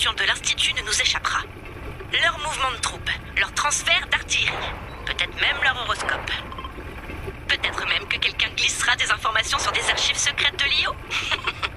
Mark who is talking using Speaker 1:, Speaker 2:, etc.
Speaker 1: l'information de l'Institut ne nous échappera. Leur mouvement de troupes, leur transfert d'artillerie, peut-être même leur horoscope. Peut-être même que quelqu'un glissera des informations sur des archives secrètes de l'IO.